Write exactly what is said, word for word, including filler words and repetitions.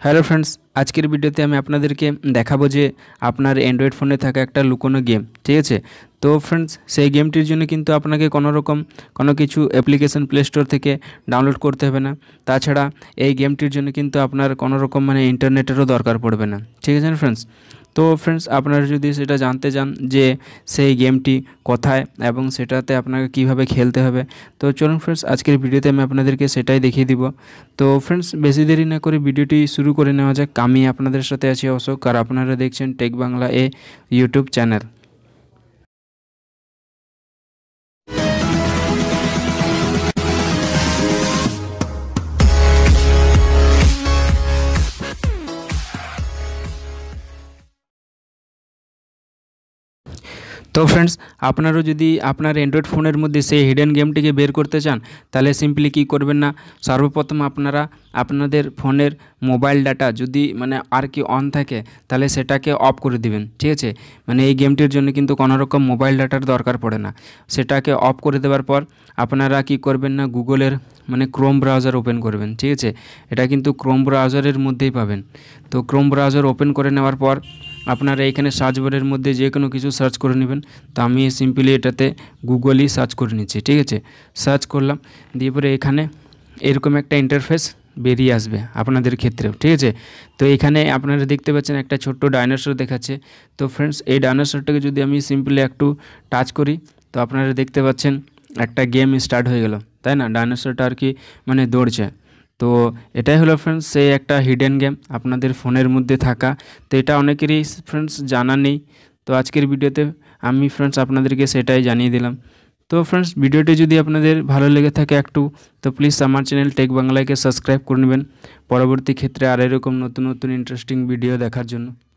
Hello friends, আজকের ভিডিওতে আমি আপনাদেরকে দেখাবো যে আপনার অ্যান্ড্রয়েড ফোনে থাকা একটা লুকোনো গেম, ঠিক আছে। তো ফ্রেন্ডস, সেই গেমটির জন্য কিন্তু আপনাকে কোনো রকম কোনো কিছু অ্যাপ্লিকেশন প্লে স্টোর থেকে ডাউনলোড করতে হবে না। তাছাড়া এই গেমটির জন্য কিন্তু আপনার কোনো রকম মানে ইন্টারনেটেরও দরকার পড়বে না, ঠিক আছে ফ্রেন্ডস। তো ফ্রেন্ডস, আপনারা যদি সেটা জানতে চান যে সেই গেমটি কোথায় এবং সেটাতে আপনাকে কিভাবে খেলতে হবে, তো চলুন ফ্রেন্ডস, আজকের ভিডিওতে আমি আপনাদেরকে সেটাই দেখিয়ে দিব। তো ফ্রেন্ডস, বেশি দেরি না করে ভিডিওটি শুরু করে নেওয়া যাক। আমি আপনাদের সাথে আছি অশোক, আর আপনারা দেখছেন টেক বাংলা এ ইউটিউব চ্যানেল। তো ফ্রেন্ডস, আপনারও যদি আপনার অ্যান্ড্রয়েড ফোনের মধ্যে সেই হিডেন গেমটিকে বের করতে চান, তাহলে সিম্পলি কী করবেন না, সর্বপ্রথম আপনারা আপনাদের ফোনের মোবাইল ডাটা যদি মানে আর কি অন থাকে, তাহলে সেটাকে অফ করে দিবেন, ঠিক আছে। মানে এই গেমটির জন্য কিন্তু কোনো রকম মোবাইল ডাটার দরকার পড়ে না। সেটাকে অফ করে দেওয়ার পর আপনারা কি করবেন না, গুগলের মানে ক্রোম ব্রাউজার ওপেন করবেন, ঠিক আছে। এটা কিন্তু ক্রোম ব্রাউজারের মধ্যেই পাবেন। তো ক্রোম ব্রাউজার ওপেন করে নেওয়ার পর আপনারা এখানে সার্চ বারের মধ্যে যে কোনো কিছু সার্চ করে নেবেন। তো আমি সিম্পলি এটাতে গুগলই সার্চ করে নিচ্ছি, ঠিক আছে। সার্চ করলাম, দিয়ে পরে এখানে এরকম একটা ইন্টারফেস বেরিয়ে আসবে আপনাদের ক্ষেত্রেও, ঠিক আছে। তো এখানে আপনারা দেখতে পাচ্ছেন একটা ছোট্ট ডাইনোসর দেখাচ্ছে। তো ফ্রেন্ডস, এই ডাইনোসরটাকে যদি আমি সিম্পলি একটু টাচ করি, তো আপনারা দেখতে পাচ্ছেন একটা গেম স্টার্ট হয়ে গেল, তাই না। ডাইনোসরটা আর কি মানে দৌড়ছে। তো এটাই হলো ফ্রেন্ডস সেই একটা হিডেন গেম আপনাদের ফোনের মধ্যে থাকা। তো এটা অনেকেরই ফ্রেন্ডস জানা নেই। তো আজকের ভিডিওতে আমি ফ্রেন্ডস আপনাদেরকে সেটাই জানিয়ে দিলাম। তো ফ্রেন্ডস, ভিডিওটি যদি আপনাদের ভালো লেগে থাকে একটু, তো প্লিজ আমার চ্যানেল টেক বাংলাকে সাবস্ক্রাইব করে নেবেন পরবর্তী ক্ষেত্রে আর এরকম নতুন নতুন ইন্টারেস্টিং ভিডিও দেখার জন্য।